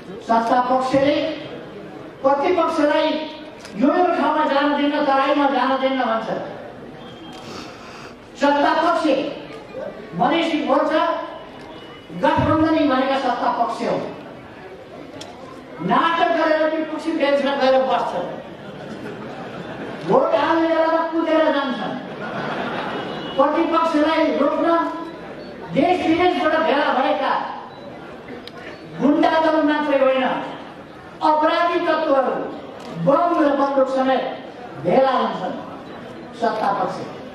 सत्ता पक्षले प्रतिपक्षलाई यो ठाउँमा जान दिन्न, तराईमा जान दिन्न भन्छ। सत्ता पक्ष मधेसी मोर्चा गठबन्धनै भनेका सत्ता पक्ष हो। नाटक गरेर विपक्षी बेन्चमा गएर बस्छन्, भोट हाल्ने बेलामा कुदेर जान्छन्। प्रतिपक्षलाई रोक्न देश विदेशबाट भेला भएका गुण्डा दल मात्रै होइन, अपराधी तत्त्वहरू बम र बन्दुक समेत भेला हुन्छन् सत्ता पक्ष।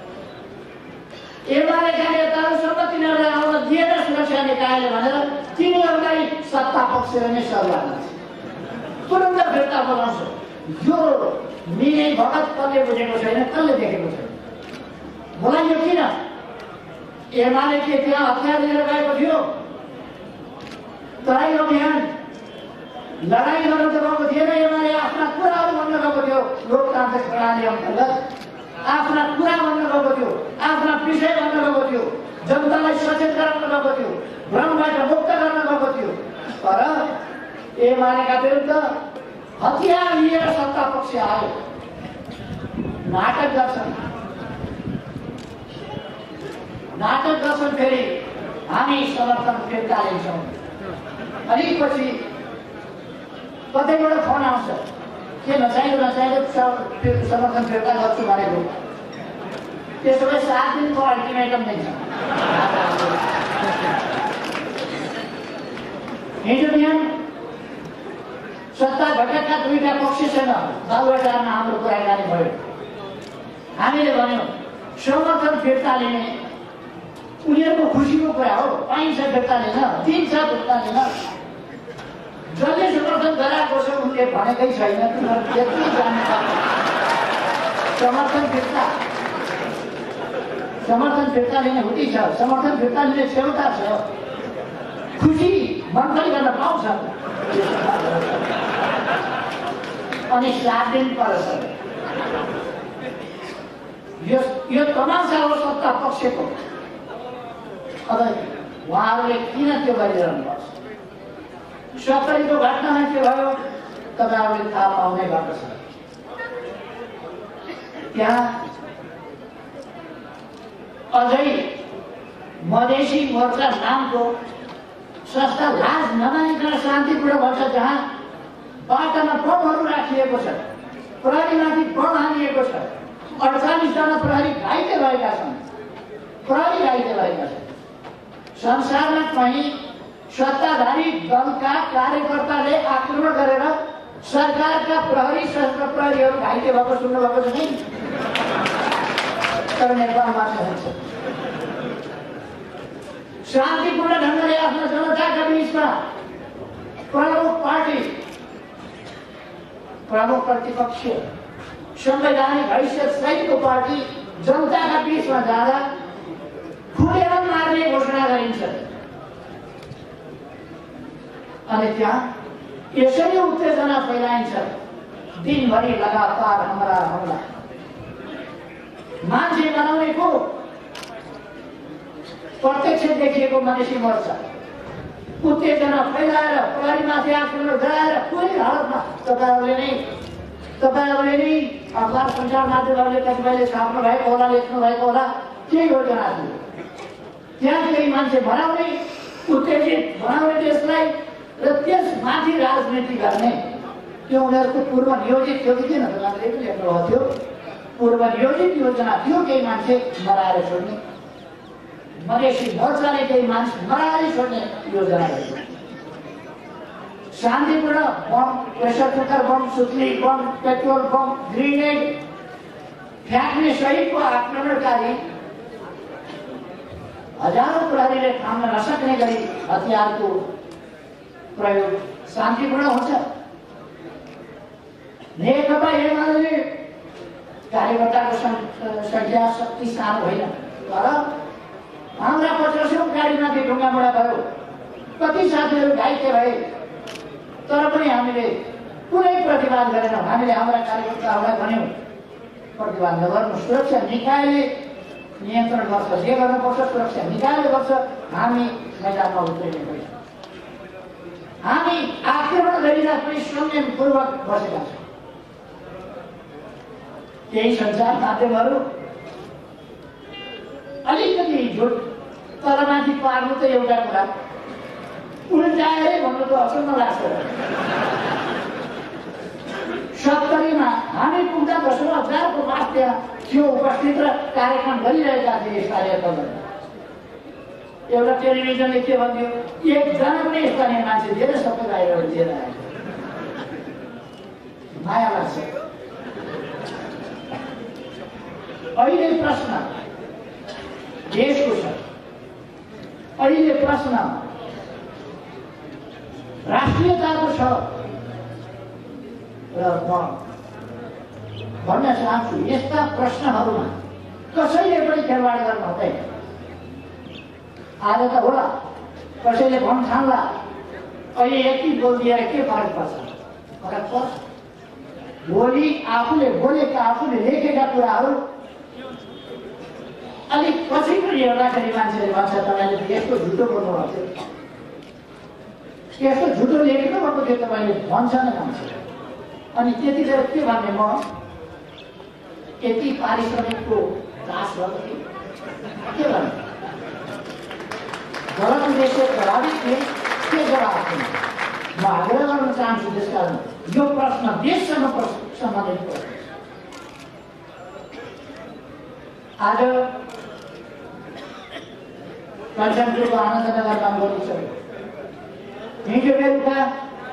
एमालेका नेताहरूसँग तिनीहरूलाई आउन दिएन सुरक्षा निकायले भनेर तिनीहरूलाई सत्ता पक्षले नै सल्लाह गर्छ, तुरन्त फिर्ता बोलाउँछ। यो मिने भगत कसले बुझेको छैन, कसले देखेको छैन। बोलाइयो किन? एमाले के त्यहाँ हतियार लिएर गएको थियो? तराई अभियान लडाइँ गर्न त गएको थिएन। एमाले आफ्ना कुराहरू भन्न गएको थियो, लोकतान्त्रिक प्रणाली अन्तर्गत आफ्ना कुरा भन्न गएको थियो, आफ्ना विषय भन्न गएको थियो, जनतालाई सचेत गराउन गएको थियो, भ्रमबाट मुक्त गर्न गएको थियो। तर एमालेका विरुद्ध हतियार लिएर सत्ता पक्ष आयो, नाटक गर्छन्। फेरि हामी समर्थन फिर्ता लिन्छौँ। अलिक पछि कतैबाट फोन आउँछ, के नचाहिँदो समर्थन फिर्ता गर्छु भनेको। त्यसो भए 7 दिनको अल्टिमेटम दिन्छ। हिजो बिहान सत्ता घटकका दुईटा पक्ष छैन, बालुवाटारमा हाम्रो कुराकानी भयो। हामीले भन्यौँ समर्थन फिर्ता लिने उनीहरूको खुसीको कुरा हो, पाइन्छ फिर्ता लिन, दिन्छ फिर्ता लिन। जसले समर्थन गराएको छ उनले भनेकै छैन, तिनीहरू यति जान्छ। समर्थन फिर्ता लिने हुँदै छ, समर्थन फिर्ता लिने क्षमता छ, खुसी मनफली गर्न पाउँछ। अनि 7 दिन पर्छ। यो तमासा हो सत्ता पक्षको। अब उहाँहरूले किन त्यो गरिरहनु पर्छ? 70 को घटनामा के भयो तपाईँहरूले थाहा पाउने गर्दछ। त्यहाँ अझै मधेसी मोर्चा नामको संस्था लाज नमानिकन शान्तिपूर्ण भन्छ, जहाँ बाटामा बमहरू राखिएको छ, प्रहरीमाथि बम हानिएको छ, 48 जना प्रहरी घाइते भएका छन्। संसारमा कहीँ सत्ताधारी दलका कार्यकर्ताले आक्रमण गरेर सरकारका प्रहरी सशस्त्र प्रहरीहरू घाइते भएको सुन्नुभएको छ नि? तर नेपालमा हुन्छ। शान्तिपूर्ण ढङ्गले आफ्नो जनताका बीचमा प्रमुख प्रतिपक्ष संवैधानिक हैसियत सहितको पार्टी जनताका बीचमा जाँदा खुलेर मार्ने घोषणा गरिन्छ। अनि त्यहाँ यसरी उत्तेजना फैलाइन्छ, दिनभरि लगातार हमला। मान्छे बनाउनेको प्रत्यक्ष देखिएको मधेसी मोर्चा उत्तेजना फैलाएर प्रहरीमाथि आक्रमण गराएर कुनै हालतमा तपाईहरूले नै अखबार सञ्चार माध्यमहरूले कतिपयले छाप्नु भएको होला, लेख्नु भएको होला, के योजना थियो? त्यहाँ केही मान्छे बनाउने, उत्तेजित बनाउने देशलाई र त्यसमाथि राजनीति गर्ने, त्यो उनीहरूको पूर्व नियोजित थियो कि किन? तपाईँले पनि लेख्नुभएको थियो, पूर्व नियोजित योजना थियो। केही मान्छे मराएर छोड्ने, मधेसी मोर्चाले केही मान्छे मराएर छोड्ने योजना गरेको। शान्तिपूर्ण बम, प्रेसर कुकर बम, सुत्ली बम, पेट्रोल बम, ग्रेनेड फ्याँक्ने सहितको आक्रमणकारी हजारौं प्रहरीले थाम्न नसक्ने गरी हतियारको प्रयोग शान्तिपूर्ण हुन्छ। नेकपा एमाले कार्यकर्ताको संख्या शक्ति सानो होइन, तर हाम्रा 50औं गाडीमाथि ढुङ्गामुढा भयो, कति साथीहरू घाइते भए, तर पनि हामीले कुनै प्रतिवाद गरेनौँ। हामीले हाम्रा कार्यकर्ताहरूलाई भन्यौँ प्रतिवाद नगर्नु, सुरक्षा निकायले नियन्त्रण गर्छ, जे गर्नुपर्छ सुरक्षा निकायले गर्छ, हामी मैदानमा उत्रिने होइन। हामी आक्रमण आएर पनि संयमपूर्वक बसेका छन्। केही सञ्चार माध्यमहरू अलिकति झुट तलमाथि पार्नु त एउटा कुरा, उल्टाएरै भन्नु त अचम्म लाग्छ। 70 हामी पुग्दा 10,000 को मास त्यहाँ थियो उपस्थित र कार्यक्रम गरिरहेका थिए स्थानीय तहमा। एउटा टेलिभिजनले के भन्यो, एकजना पनि स्थानीय मान्छे दिएर सबै बाहिर लिएर आयो। माया लाग्छ। अहिले प्रश्न देशको छ, अहिले प्रश्न राष्ट्रियताको छ र म भन्न चाहन्छु यस्ता प्रश्नहरूमा कसैले पनि खेलवाड गर्न हुँदैन। आज त होला कसैले भन्न ठान्ला अहिले यति बोलिदिएर के फरक पर्छ? फरक पर्छ। भोलि आफूले बोलेका आफूले लेखेका कुराहरू अलिक पछि पनि हेर्दाखेरि मान्छेले भन्छ तपाईँले त यस्तो झुटो बोल्नुभएको थियो, यस्तो झुटो लेख्नुभएको थियो तपाईँले भन्छ नै मान्छे। अनि त्यतिखेर के भन्ने, म यति पारिश्रमिकको चास गर्दै के भन्ने? गलत उद्देश्य प्रभावित थिए के जवाब दिने? म आग्रह गर्न चाहन्छु त्यसकारण यो प्रश्न देशसँग सम्बन्धित प्रश्न। आज कञ्चनपुरको आनन्दनगरमा गरिसक्यो। हिजो बेलुका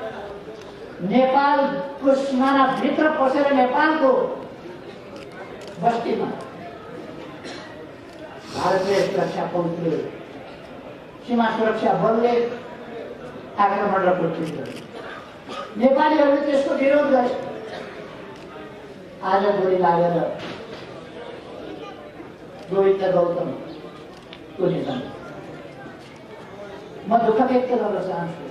नेपालको सिमानाभित्र पसेर नेपालको बस्तीमा भारतीय सुरक्षा बलले सीमा सुरक्षा बलले आक्रमण र प्रत्युत्तर गर्यो। नेपालीहरूले त्यसको विरोध गरे। आज गोली लागेर गोविन्द गौतमको निधन। म दुःख व्यक्त गर्न चाहन्छु।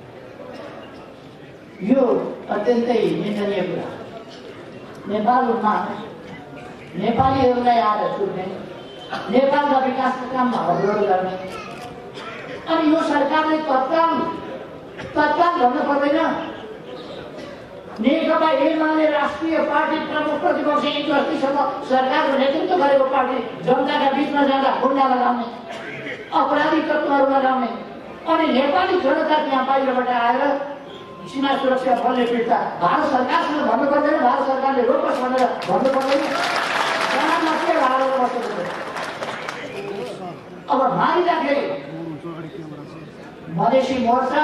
यो अत्यन्तै निन्दनीय कुरा। नेपालमा नेपालीहरूलाई आएर छुट्ने, नेपालका विकासका काममा अवरोध गर्ने, अनि यो सरकारले तत्काल भन्न पर्दैन। नेकपा एमाले राष्ट्रिय पार्टी प्रमुख प्रतिपक्ष हिजोअस्तिसम्म सरकारको नेतृत्व गरेको पार्टी जनताका बीचमा जाँदा गुन्डा लगाउने, अपराधी तत्त्वहरू लगाउने, अनि नेपाली जनता त्यहाँ बाहिरबाट आएर सीमा सुरक्षा बलले पिट्दा भारत सरकारसँग भन्नु पर्दैन, भारत सरकारले रोकोस् भनेर भन्नु पर्दैन। मात्रै भारत बसेको अब मारिँदाखेरि मधेसी मोर्चा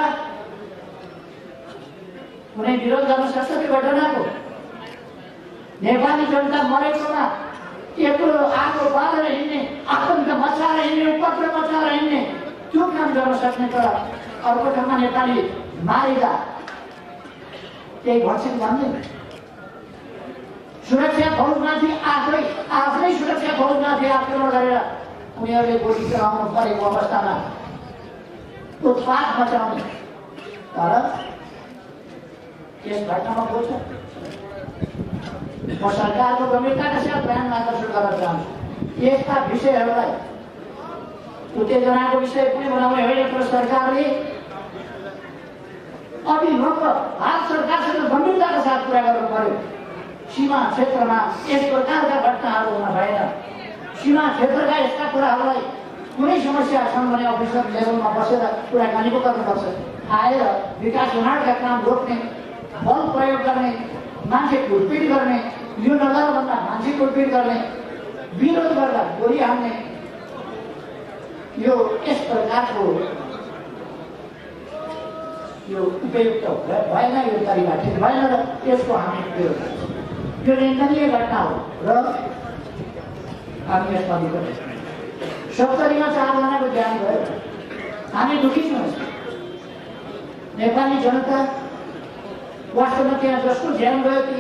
कुनै विरोध गर्न सक्छ त्यो घटनाको? नेपाली जनता मरेकोमा एक्लो आगो बालेर हिँड्ने, आतंक मचाएर हिँड्ने, उपद्रव मचाएर हिँड्ने त्यो काम गर्न सक्ने तर अर्को ठाउँमा नेपाली मारिँदा केही भन्छ कि भन्दैन? सुरक्षा फौजमाथि आफ्नै सुरक्षा फौजमाथि आक्रमण गरेर उनीहरूले गोली चलाउनु परेको अवस्थामा उत्पात मचाउने, तर यस घटनामा बोल्छ। म सरकारको गम्भीरताका साथ ध्यान आकर्षण गर्न चाहन्छु। यस्ता विषयहरूलाई उत्तेजनाको विषय पनि बनाउने होइन, तर सरकारले अभिभक्त भारत सरकारसँग गम्भीरताका साथ कुरा गर्नु पर्यो। सीमा क्षेत्रमा यस प्रकारका घटनाहरू हुन भएन। सीमा क्षेत्रका यस्ता कुराहरूलाई कुनै समस्या छन् भने अफिसर लेभलमा बसेर कुराकानी पो गर्नुपर्छ। आएर विकास निर्माणका काम रोक्ने, बल प्रयोग गर्ने, मान्छे कुटपिट गर्ने, यो नगर भन्दा मान्छे कुटपिट गर्ने, विरोध गर्दा गोली हान्ने, यो यस प्रकारको यो उपयुक्त भएन, यो तरिका ठिक भएन र यसको हामी विरोध गर्छौँ। यो निन्दनीय घटना हो र हामी यसमा विरोध 70 मा 4 जनाको ज्यान भयो। हामी दुखी छौँ। नेपाली जनता वास्तवमा त्यहाँ जसको ज्यान गयो कि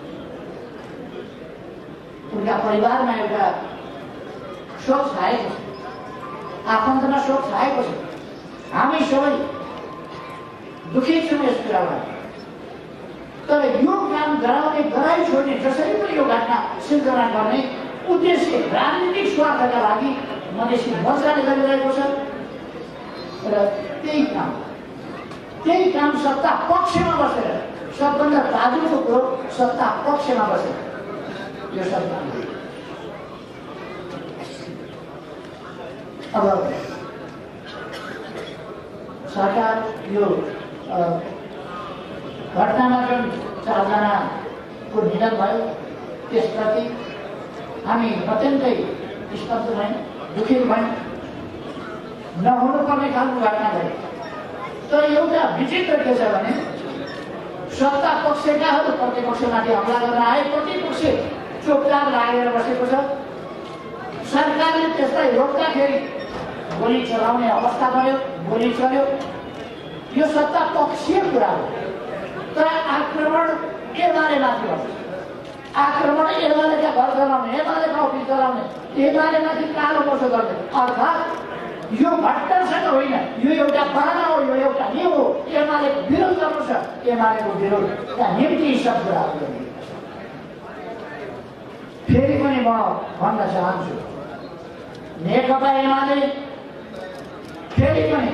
उनका परिवारमा एउटा शोक छाएको छ, आफन्तमा शोक छाएको छ। हामी सबै दुखी छौँ यस कुराबाट। तर यो काम गराउने, गराइ छोड्ने, जसरी पनि यो घटना सिर्जना गर्ने उद्देश्य राजनीतिक स्वार्थका लागि मधेसी मोर्चाले गरिरहेको छ र त्यही काम त्यही काम सत्ता पक्षमा बसेर, सबभन्दा ताजुको कुरो सत्ता पक्षमा बसेर यो सत्ता। अब सरकार यो घटनामा जुन 4 जनाको निधन भयो त्यसप्रति हामी अत्यन्तै स्तब्ध भयौँ, दुखित भयौँ। नहुनुपर्ने खालको घटना भयो। तर एउटा विचित्र के छ भने सत्ता पक्षकाहरू प्रतिपक्षमाथि हमला गर्न आए, प्रतिपक्ष चोपचाप लागेर बसेको छ। सरकारले त्यसलाई रोक्दाखेरि गोली चलाउने अवस्था भयो, गोली चल्यो। यो सत्ता पक्षीय कुरा हो। तर आक्रमण एमालेमाथि भयो। आक्रमण एमालेका घर चलाउने, एमालेका अफिस चलाउने, एमालेमाथि कालो मोर्चो गर्ने, अर्थात् यो घटनासँग होइन, यो एउटा बहाना हो, यो एउटा नियम हो। एमालेको विरोध गर्नु छ, एमालेको विरोधका निम्ति यी सब कुराहरू गर्ने। फेरि पनि म भन्न चाहन्छु, नेकपा एमाले फेरि पनि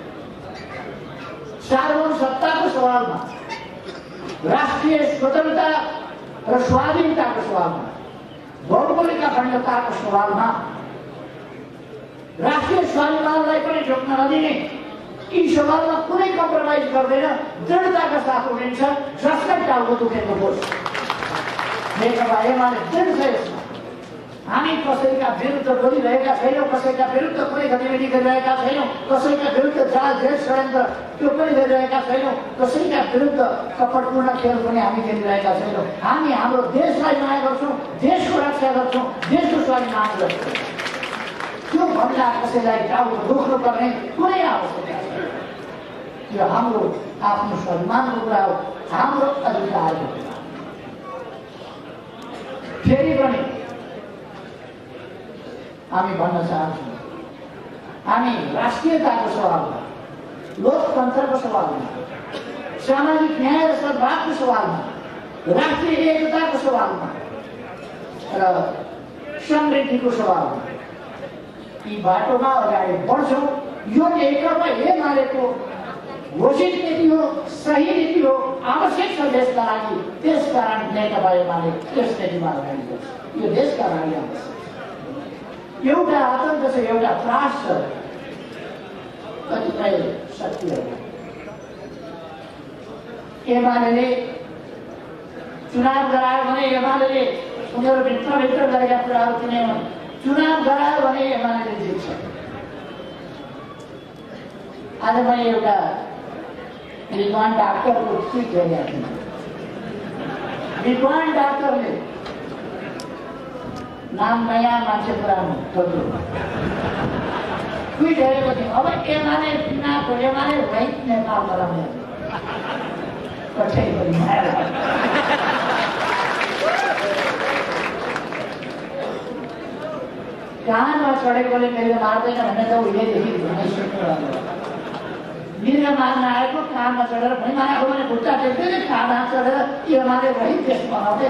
सार्वभौम सत्ताको सवालमा, राष्ट्रिय स्वतन्त्रता र स्वाधीनताको सवालमा, भौगोलिक अखण्डताको सवालमा राष्ट्रिय स्वाभिमानलाई पनि जोड्न नदिने, यी सवालमा कुनै कम्प्रोमाइज गर्दैन, दृढताका साथ उठिन्छ। जसलाई टाउको दुखेको होस्, नेकपा एमाले दृढ छ यसमा। हामी कसैका विरुद्ध बोलिरहेका छैनौँ, कसैका विरुद्ध कुनै गतिविधि गरिरहेका छैनौँ, कसैका विरुद्ध जाल जेल षड्यन्त्र त्यो पनि गरिरहेका छैनौँ, कसैका विरुद्ध कपटपूर्ण खेल पनि हामी खेलिरहेका छैनौँ। हामी हाम्रो देशलाई माया गर्छौँ, देशको रक्षा गर्छौँ, देशको स्वाभिमान गर्छौँ। त्यो भन्दा कसैलाई टाउको दुख्नु पर्ने कुनै आवश्यकता छैन। यो हाम्रो आफ्नो स्वाभिमानको कुरा हो, हाम्रो अधिकारको कुरा। फेरि पनि हामी भन्न चाहन्छौँ, हामी राष्ट्रियताको सवालमा, लोकतन्त्रको सवालमा, सामाजिक न्याय र सद्भावको सवालमा, राष्ट्रिय एकताको सवालमा र समृद्धिको सवालमा यी बाटोमा अगाडि बढ्छौँ। यो नेकपा एमालेको घोषित नीति हो, सही नीति हो, आवश्यक छ देशका लागि। त्यसकारण नेकपा एमाले त्यस नीतिमा अगाडि बढ्छ। यो देशका लागि आवश्यक। एउटा आतंक छ, एउटा त्रास छ कतिपय शक्तिहरू। एमाले चुनाव गरायो भने एमाले उनीहरू भित्रभित्र गरेका कुराहरू कुनै चुनाव गरायो भने एमाले जित्छ। आज मैले एउटा विद्वान डाक्टरको ट्विट हेरेको थिएँ। विद्वान डाक्टरले नाम नयाँ मान्छे पुरानो ट्विट हेरेको थिएँ। अब एमाले चुनाव एमाले रहित नेपाल गराउने कठै पनि कानमा चढेकोले मेरो मार्दैन भने त उहिलेदेखि मिर्ग मार्न आएको कानमा चढेर भुइँ मारेको भने खुट्टा टेक्दैन, कानमा चढेर एमाले रहित देश बनाउँदै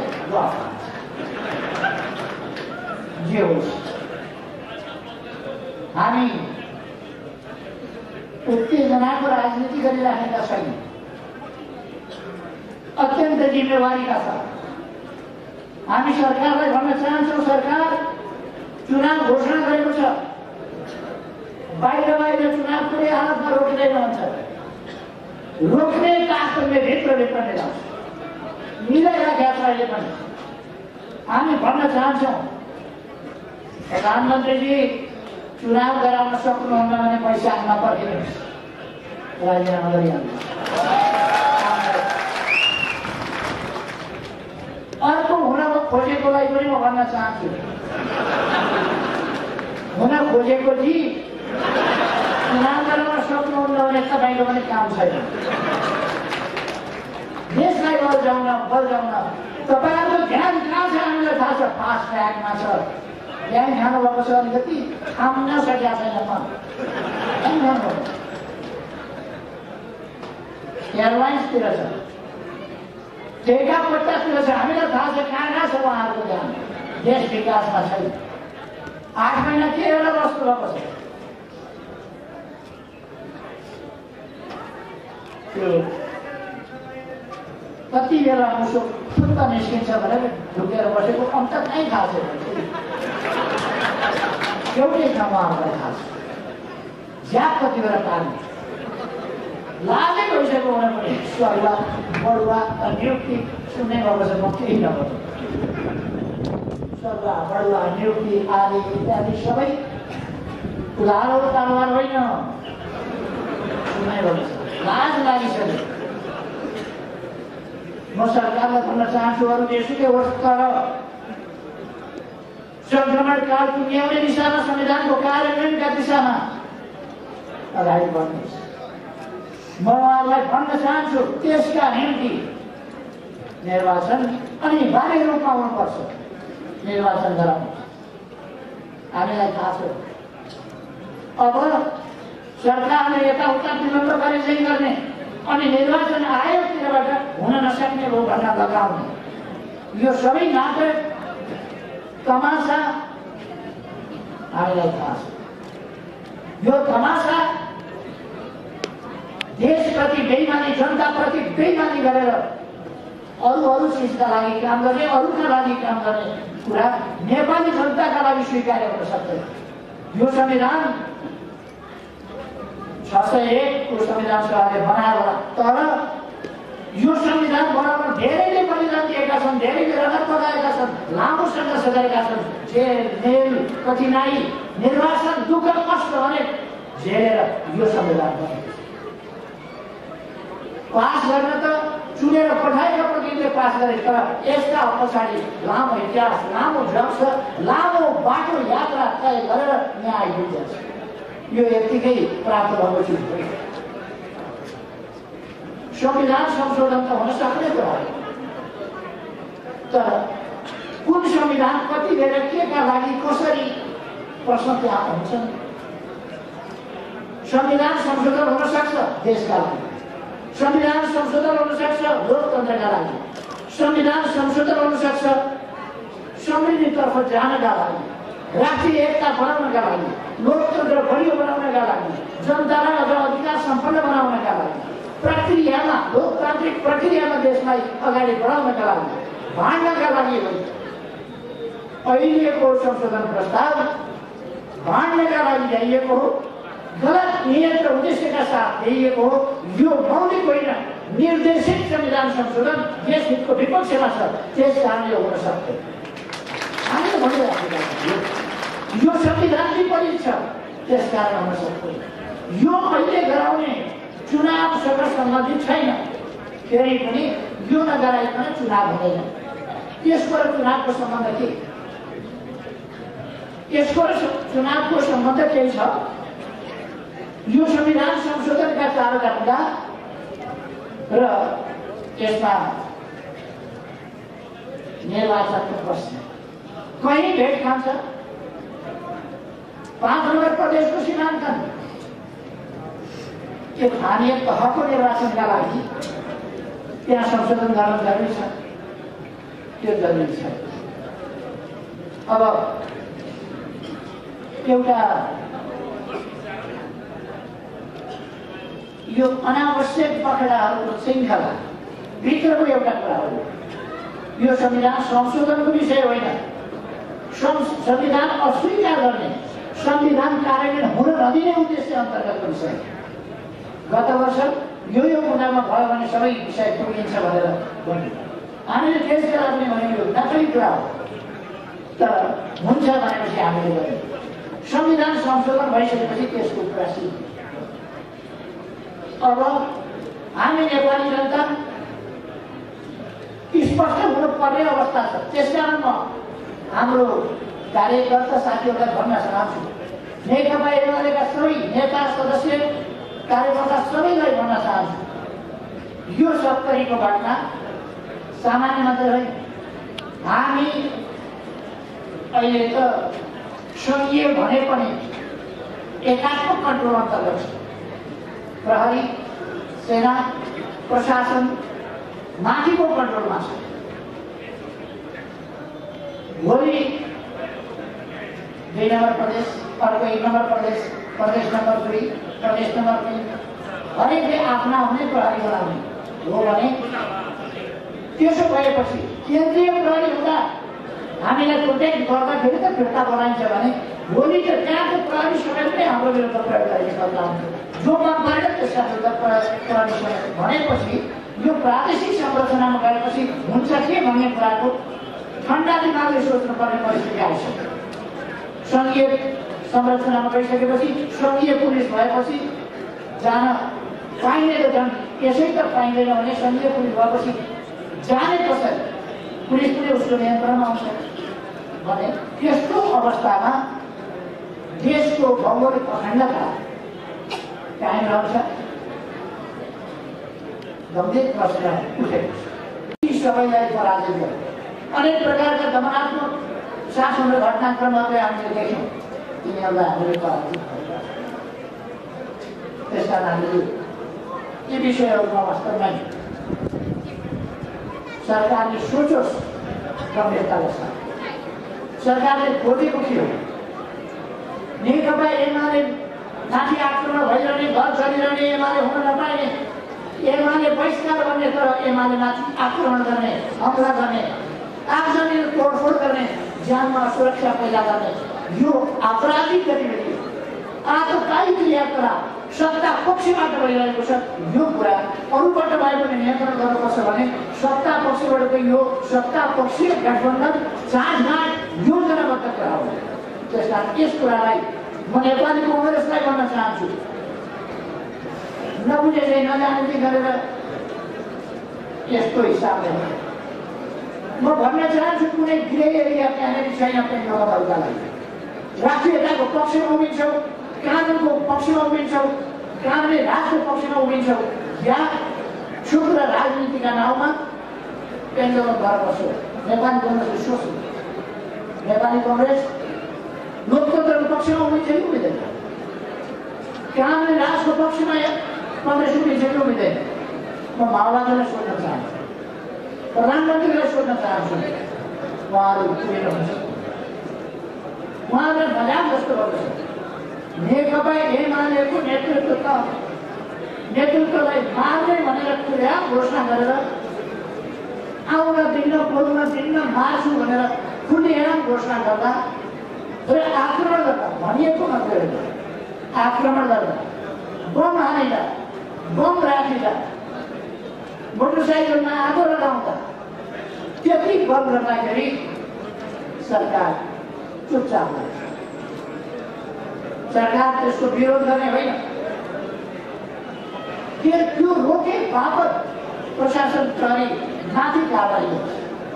जे होस्। हामी उत्तेजनाको राजनीति गरिराखेका छैनौँ, अत्यन्त जिम्मेवारीका साथ हामी सरकारलाई भन्न चाहन्छौँ, सरकार चुनाव घोषणा गरेको छ, बाहिर चुनाव कुनै हालतमा रोकिँदैन भन्छ, रोक्ने ताकतले भित्रभित्र मिलाउँछ, मिलाइराखेका छ। अहिले पनि हामी भन्न चाहन्छौँ, प्रधानमन्त्रीजी चुनाव गराउन सक्नुहुन्न भने पैसा नपर्खिनुहोस्, राजीनामा गरिहाल्नुहोस्। अर्को हुन खोजेकोलाई पनि म भन्न चाहन्छु, हुन खोजेको जी चुनाव गराउन सक्नुहुन्न भने तपाईँको पनि काम छैन। देशलाई बल्झाउन तपाईँहरूको ध्यान कहाँ छ हामीलाई थाहा छ, फास्ट ट्र्याकमा छ। ध्यान खानुभएको छ, अलिकति थाम्न सकेका छैन। एयरलाइन्सतिर छ, टेकापट्टातिर छ, हामीलाई थाहा छ कहाँ छ उहाँहरूको ध्यान। देश विकासमा छैन। 8 महिना के हेरेर बस्नु भएको छ। त्यो कति बेला मुसो फुत्त निस्किन्छ भनेर ढुकेर बसेको अन्त कहीँ थाहा छैन। एउटै ठाउँमा आउँदा थाहा छ ज्याप कति बेला पार्ने लाजै भइसक्यो भने पनि सरुवा बढुवा नियुक्ति सुन्ने भएको छ। म केही नगर्नु सरुवा बढुवा नियुक्ति आदि इत्यादि सबै उधारो कारोबार होइन सुन्ने भएको छ। लाज लागिसक्यो। म सरकारलाई भन्न चाहन्छु अरू देशकै होस् तर संक्रमण काल पुग्याउने दिशामा संविधानको कार्यान्वयनका दिशामा अगाडि बढ्नुहोस्। म उहाँलाई भन्न चाहन्छु त्यसका निम्ति निर्वाचन अनिवार्य रूपमा हुनुपर्छ। निर्वाचन गराउनुहोस्। हामीलाई थाहा छ अब सरकारले यताउता विलम्ब गरे चाहिँ गर्ने अनि निर्वाचन आयोगतिरबाट हुन नसक्ने हो भन्न लगाउने यो सबै नाटक तमासा हामीलाई थाहा छ। यो तमासा देशप्रति बेइमानी जनताप्रति बेइमानी गरेर अरू चिजका लागि काम गर्ने अरूका लागि काम गर्ने कुरा नेपाली जनताका लागि स्वीकार्य हुन सक्दैन। यो संविधान 601 को संविधान सभाले बनायो होला तर यो संविधान बनाउन धेरैले बलिदान दिएका छन्, धेरैले रगत बगाएका छन्, लामो सङ्घर्ष गरेका छन्। जेल मेल कठिनाई निर्वाचन दुःख कष्ट अनेक झेलेर यो संविधान बनेको छ। पास गर्न त चुनेर पठाएका प्रतिनिधिले पास गरे तर यसका पछाडि लामो इतिहास लामो जग छ, लामो बाटो यात्रा तय गरेर यहाँ आइपुगेको छ। यो यतिकै प्राप्त भएको चिज होइन। संविधान संशोधन त हुन सक्ने कुरा हो तर कुन संविधान कति बेर केका लागि कसरी प्रश्न त्यहाँ हुन्छन्। संविधान संशोधन हुन सक्छ देशका लागि, संविधान संशोधन हुन सक्छ लोकतन्त्रका लागि, संविधान संशोधन हुन सक्छ समृद्धितर्फ जानका लागि, राष्ट्रिय एकता बनाउनका लागि, लोकतन्त्र बलियो बनाउनका लागि, जनतालाई अझ अधिकार सम्पन्न बनाउनका लागि, प्रक्रियामा लोकतान्त्रिक प्रक्रियामा देशलाई अगाडि बढाउनका लागि, भाँड्नका लागि होइन। अहिलेको संशोधन प्रस्ताव भाँड्नका लागि ल्याइएको हो, गलत नियत र उद्देश्यका साथ ल्याइएको हो। यो मौलिक होइन निर्देशित संविधान संशोधन देश हितको विपक्षमा छ, त्यस कारणले हुन सक्दैन। हामीले भनिरहेका छौँ यो संविधान विपरीत छ त्यस कारण हुन सक्दैन। यो अहिले गराउने चुनावसँग सम्बन्धित छैन, फेरि पनि यो नगराइकन चुनाव हुँदैन। यसको र चुनावको सम्बन्ध के? यसको र चुनावको सम्बन्ध केही छ? यो संविधान संशोधनका 4 मुद्दा र त्यसमा निर्वाचनको प्रश्न कहीँ भेट खान्छ। 5 नम्बर प्रदेशको सीमाङ्कन त्यो स्थानीय तहको निर्वाचनका लागि त्यहाँ संशोधन गर्न जरुरी छ, त्यो जरुरी छ। अब एउटा यो अनावश्यक पकडाहरूको श्रृङ्खला भित्रको एउटा कुरा हो। यो संविधान संशोधनको विषय होइन, संविधान अस्वीकार गर्ने संविधान कार्यान्वयन हुन नदिने उद्देश्य अन्तर्गतको विषय। गत वर्ष यो मुद्दामा भयो भने सबै विषय पुगिन्छ भनेर भन्यो। हामीले त्यस बेला पनि भनेको नकली कुरा हो तर हुन्छ भनेपछि हामीले गर्यौँ। संविधान संशोधन भइसकेपछि त्यसको कुरा सिद्धियो। अब हामी नेपाली जनता स्पष्ट हुनुपर्ने अवस्था छ। त्यसकारण म हाम्रो कार्यकर्ता साथीहरूलाई भन्न चाहन्छु, नेकपा एमालेका सबै नेता सदस्य कार्यकर्ता सबैलाई भन्न चाहन्छु यो 70को घटना सामान्य मात्र होइन। हामी अहिले त सङ्घीय भने पनि एकात्मक कन्ट्रोल अन्तर्गत छ। प्रहरी सेना प्रशासन माथिको कन्ट्रोलमा छ। भोलि 2 नम्बर प्रदेश, अर्को 1 नम्बर प्रदेश, प्रदेश नम्बर 2, प्रदेश नम्बर 3 हरेकले आफ्ना हुने प्रहरी बनाउने हो भने त्यसो भएपछि केन्द्रीय प्रहरी हुँदा हामीलाई प्रोटेक्ट गर्दाखेरि त फिर्ता बनाइन्छ भने भोलि त त्यहाँको प्रहरी समेत नै हाम्रो विरुद्ध प्रयोग गर्ने खतरा हुन्छ। जो माग गरेर त्यसका विरुद्ध प्रहरी समेत भनेपछि यो प्रादेशिक संरचनामा गएपछि हुन्छ के भन्ने कुराको ठन्डा दिमागले सोच्नुपर्ने परिस्थिति आइसक्यो। सङ्घीय संरचनामा गइसकेपछि सङ्घीय पुलिस भएपछि जान पाइने त झन् यसै त पाइँदैन भने सङ्घीय पुलिस भएपछि जाने कसरी पुलिस पनि उसको नियन्त्रणमा आउँछ भने त्यस्तो अवस्थामा देशको भौगोलिक अखण्डता कायम रहन्छ। गम्भीर प्रश्न उठेको छ। सबैलाई पराजित गर्यो। अनेक प्रकारका दमनात्मक शासन र घटनाक्रमहरू हामीले देख्यौँ। तिनीहरूलाई हामीले पराजित गरेका छौँ। त्यसकारण हामीले यी विषयहरूमा वास्तवमा सरकारले सोचोस् गम्भीरताका साथ। सरकारले खोजेको थियो नेकपा एमाले माथि आक्रमण भइरहने, घर चलिरहने, एमाले हुन नपाइने, एमाले बहिष्कार गर्ने तर एमाले माथि आक्रमण गर्ने, हमला गर्ने, आगजनी तोडफोड गर्ने, ज्यानमा असुरक्षा पैदा गर्ने यो आपराधिक गतिविधि आतंककारी क्रियाकलाप सत्ता पक्षबाट भइरहेको छ। यो कुरा अरूबाट भए पनि नियन्त्रण गर्नुपर्छ भने सत्ता पक्षबाटको यो सत्ता पक्षीय गठबन्धन साँठगाँठ योजनाबद्ध कुरा हो। त्यसकारण यस कुरालाई म नेपाली कङ्ग्रेसलाई भन्न चाहन्छु, नबुझे चाहिँ नजाने गरेर यस्तो हिसाबले म भन्न चाहन्छु कुनै ग्रे एरिया त्यहाँनिर छैन पेन्डोहरूका लागि। राष्ट्रियताको पक्षमा उभिन्छौँ, कानुनको पक्षमा उभिन्छौँ, कानुनी राजको पक्षमा उभिन्छौँ या क्षुद्र राजनीतिका नाउँमा पेन्डोलम भएर बस्यो। नेपाली कङ्ग्रेसले सोच्नु, नेपाली कङ्ग्रेस लोकतन्त्रको पक्षमा उभिन्छ कि उभिँदैन? कानुनी राजको पक्षमा कङ्ग्रेस उभिन्छ कि उभिँदैन? म माओवादीलाई सोध्न चाहन्छु, प्रधानमन्त्रीलाई सोध्न चाहन्छु, उहाँहरू पुगिनुहुन्छ। उहाँलाई मजाक जस्तो गर्दछ। नेकपा एमालेको नेतृत्वलाई मार्ने भनेर खुला घोषणा गरेर आउन दिन्न, बोल्न दिन्न, मार्छु भनेर खुलेआम घोषणा गर्दा र आक्रमण गर्दा भनिएको मात्रै होइन, आक्रमण गर्दा बम हानेर, बम राखेर, मोटरसाइकलमा आगो लगाउँदा त्यति बल गर्दाखेरि सरकार चुपचाप हुन्छ। सरकार त्यसको विरोध गर्ने होइन, त्यो रोके बापत प्रशासन प्रहरी माथि कारवाही हुन्छ।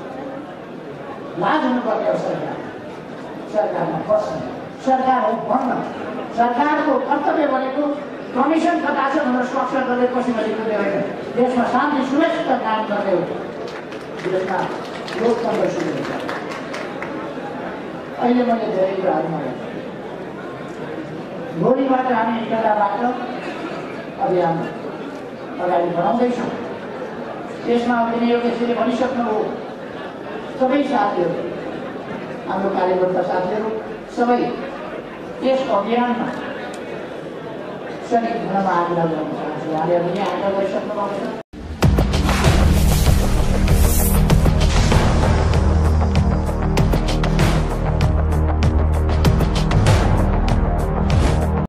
लाज हुनुपर्ने हो सरकारमा बस्ने, सरकार हो भन्न। सरकारको कर्तव्य भनेको कमिसन कता छ भनेर स्ट्रक्चर गर्दै पछि कुद्ने होइन, देशमा शान्ति सुरक्षित काम गर्ने हो, देशमा लोकतन्त्र सुरक्षित। अहिले मैले धेरै कुराहरू भनेँ। भोलिबाट हामी एकताबाट अभियान अगाडि बढाउँदैछौँ। त्यसमा विनियोग यसरी भनिसक्नुभयो सबै साथीहरू, हाम्रो कार्यकर्ता साथीहरू सबै यस अभियानमा सहित हुनमा आग्रह गर्न चाहन्छु। उहाँले पनि आग्रह गरिसक्नु भएको छ।